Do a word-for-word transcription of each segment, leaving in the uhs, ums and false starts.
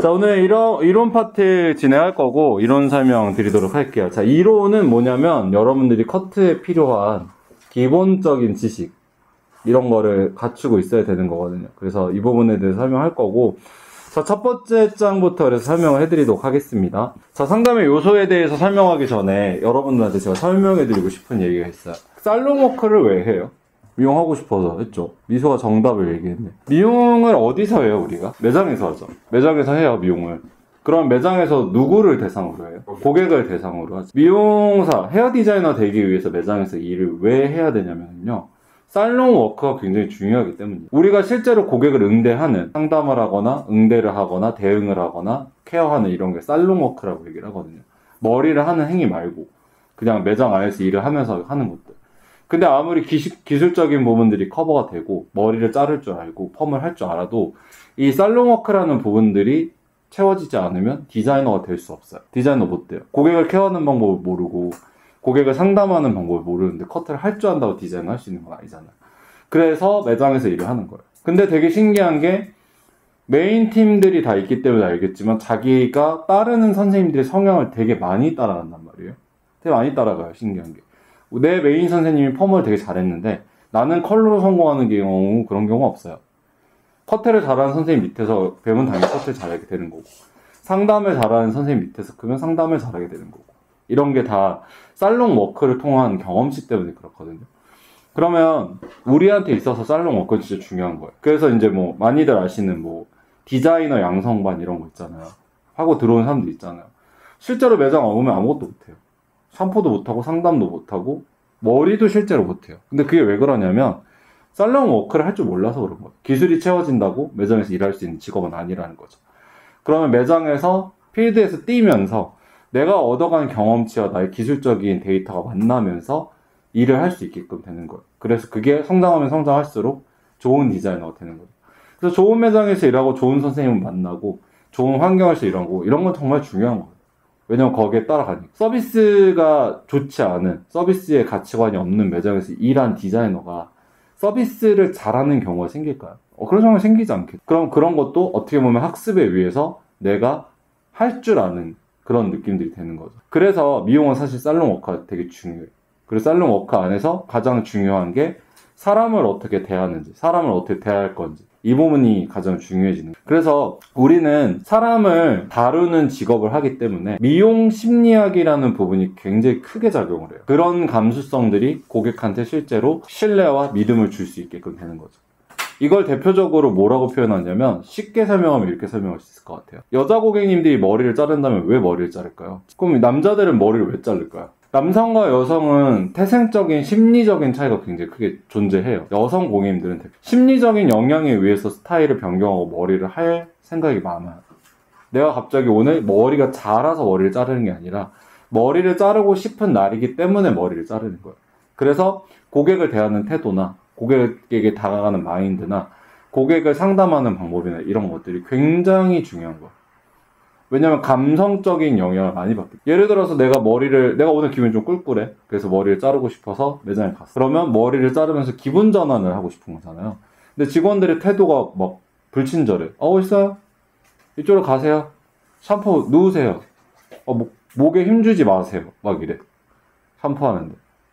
자, 오늘 이론, 이론 파트 진행할 거고, 이론 설명 드리도록 할게요. 자, 이론은 뭐냐면, 여러분들이 커트에 필요한 기본적인 지식, 이런 거를 갖추고 있어야 되는 거거든요. 그래서 이 부분에 대해서 설명할 거고, 자, 첫 번째 장부터 그래서 설명을 해드리도록 하겠습니다. 자, 상담의 요소에 대해서 설명하기 전에 여러분들한테 제가 설명해드리고 싶은 얘기가 있어요. 살롱 워크를 왜 해요? 미용하고 싶어서 했죠. 미소가 정답을 얘기했네. 미용을 어디서 해요, 우리가? 매장에서 하죠. 매장에서 해요, 미용을. 그럼 매장에서 누구를 대상으로 해요? 고객을 대상으로 하죠. 미용사, 헤어 디자이너 되기 위해서 매장에서 일을 왜 해야 되냐면요. 살롱 워크가 굉장히 중요하기 때문이에요. 우리가 실제로 고객을 응대하는, 상담을 하거나 응대를 하거나 대응을 하거나 케어하는 이런 게 살롱 워크라고 얘기를 하거든요. 머리를 하는 행위 말고 그냥 매장 안에서 일을 하면서 하는 것들. 근데 아무리 기시, 기술적인 부분들이 커버가 되고 머리를 자를 줄 알고 펌을 할 줄 알아도 이 살롱 워크라는 부분들이 채워지지 않으면 디자이너가 될 수 없어요. 디자이너 못 돼요. 고객을 케어하는 방법을 모르고 고객을 상담하는 방법을 모르는데 커트를 할 줄 안다고 디자인을 할 수 있는 건 아니잖아요. 그래서 매장에서 일을 하는 거예요. 근데 되게 신기한 게 메인 팀들이 다 있기 때문에 알겠지만 자기가 따르는 선생님들의 성향을 되게 많이 따라간단 말이에요. 되게 많이 따라가요. 신기한 게. 내 메인 선생님이 펌을 되게 잘했는데 나는 컬러로 성공하는 경우 그런 경우가 없어요. 커트를 잘하는 선생님 밑에서 배우면 당연히 커트를 잘하게 되는 거고 상담을 잘하는 선생님 밑에서 그러면 상담을 잘하게 되는 거고 이런 게 다 살롱 워크를 통한 경험치 때문에 그렇거든요. 그러면 우리한테 있어서 살롱 워크는 진짜 중요한 거예요. 그래서 이제 뭐 많이들 아시는 뭐 디자이너 양성반 이런 거 있잖아요. 하고 들어온 사람들 있잖아요. 실제로 매장 오면 아무것도 못해요. 샴푸도 못하고 상담도 못하고 머리도 실제로 못해요. 근데 그게 왜 그러냐면 살롱 워크를 할 줄 몰라서 그런 거예요. 기술이 채워진다고 매장에서 일할 수 있는 직업은 아니라는 거죠. 그러면 매장에서 필드에서 뛰면서 내가 얻어가는 경험치와 나의 기술적인 데이터가 만나면서 일을 할 수 있게끔 되는 거예요. 그래서 그게 성장하면 성장할수록 좋은 디자이너가 되는 거죠. 그래서 좋은 매장에서 일하고 좋은 선생님을 만나고 좋은 환경에서 일하고 이런 건 정말 중요한 거예요. 왜냐면 거기에 따라가니까. 서비스가 좋지 않은, 서비스의 가치관이 없는 매장에서 일한 디자이너가 서비스를 잘하는 경우가 생길까요? 어, 그런 경우가 생기지 않겠죠. 그럼 그런 것도 어떻게 보면 학습에 의해서 내가 할 줄 아는 그런 느낌들이 되는 거죠. 그래서 미용은 사실 살롱 워크가 되게 중요해요. 그리고 살롱 워크 안에서 가장 중요한 게 사람을 어떻게 대하는지, 사람을 어떻게 대할 건지 이 부분이 가장 중요해지는 거예요. 그래서 우리는 사람을 다루는 직업을 하기 때문에 미용 심리학이라는 부분이 굉장히 크게 작용을 해요. 그런 감수성들이 고객한테 실제로 신뢰와 믿음을 줄 수 있게끔 되는 거죠. 이걸 대표적으로 뭐라고 표현하냐면 쉽게 설명하면 이렇게 설명할 수 있을 것 같아요. 여자 고객님들이 머리를 자른다면 왜 머리를 자를까요? 그럼 남자들은 머리를 왜 자를까요? 남성과 여성은 태생적인 심리적인 차이가 굉장히 크게 존재해요. 여성 고객님들은 심리적인 영향에 의해서 스타일을 변경하고 머리를 할 생각이 많아요. 내가 갑자기 오늘 머리가 자라서 머리를 자르는 게 아니라 머리를 자르고 싶은 날이기 때문에 머리를 자르는 거예요. 그래서 고객을 대하는 태도나 고객에게 다가가는 마인드나 고객을 상담하는 방법이나 이런 것들이 굉장히 중요한 거예요. 왜냐면 감성적인 영향을 많이 받게. 예를 들어서 내가 머리를, 내가 오늘 기분이 좀 꿀꿀해. 그래서 머리를 자르고 싶어서 매장에 갔어. 그러면 머리를 자르면서 기분 전환을 하고 싶은 거잖아요. 근데 직원들의 태도가 막 불친절해. 어, 있어요? 이쪽으로 가세요. 샴푸 누우세요. 어, 목, 목에 힘주지 마세요. 막 이래. 샴푸하는데.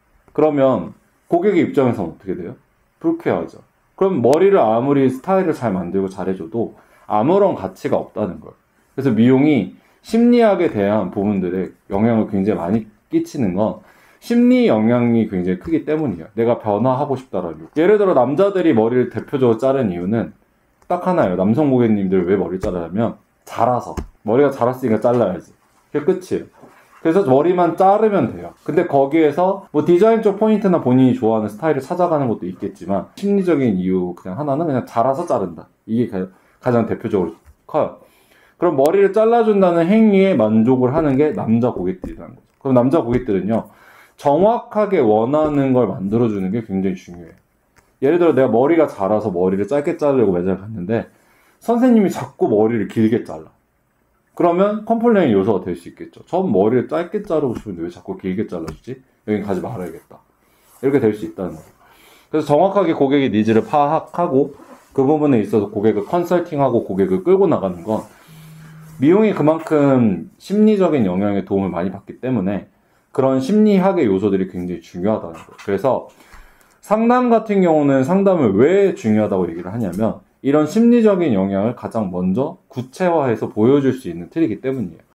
그러면 고객의 입장에서는 어떻게 돼요? 불쾌하죠. 그럼 머리를 아무리 스타일을 잘 만들고 잘해줘도 아무런 가치가 없다는 거예요. 그래서 미용이 심리학에 대한 부분들에 영향을 굉장히 많이 끼치는 건 심리 영향이 굉장히 크기 때문이에요. 내가 변화하고 싶다라는 거. 예를 들어 남자들이 머리를 대표적으로 자른 이유는 딱 하나예요. 남성 고객님들 왜 머리를 자르냐면 자라서. 머리가 자랐으니까 잘라야지. 그게 끝이에요. 그래서 머리만 자르면 돼요. 근데 거기에서 뭐 디자인적 포인트나 본인이 좋아하는 스타일을 찾아가는 것도 있겠지만 심리적인 이유 그냥 하나는 그냥 자라서 자른다. 이게 가장 대표적으로 커요. 그럼 머리를 잘라준다는 행위에 만족을 하는 게 남자 고객들이라는 거죠. 그럼 남자 고객들은요, 정확하게 원하는 걸 만들어주는 게 굉장히 중요해요. 예를 들어 내가 머리가 자라서 머리를 짧게 자르려고 매장에 갔는데 선생님이 자꾸 머리를 길게 잘라. 그러면 컴플레인 요소가 될 수 있겠죠. 전 머리를 짧게 자르고 싶은데 왜 자꾸 길게 잘라주지? 여긴 가지 말아야겠다. 이렇게 될 수 있다는 거예요. 그래서 정확하게 고객의 니즈를 파악하고 그 부분에 있어서 고객을 컨설팅하고 고객을 끌고 나가는 건 미용이 그만큼 심리적인 영향에 도움을 많이 받기 때문에 그런 심리학의 요소들이 굉장히 중요하다는 거예요. 그래서 상담 같은 경우는 상담을 왜 중요하다고 얘기를 하냐면 이런 심리적인 영향을 가장 먼저 구체화해서 보여줄 수 있는 틀이기 때문이에요.